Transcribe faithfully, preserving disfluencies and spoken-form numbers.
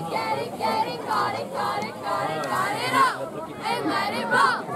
get it, get it, got it, got it, got it, got it up, and let it roll.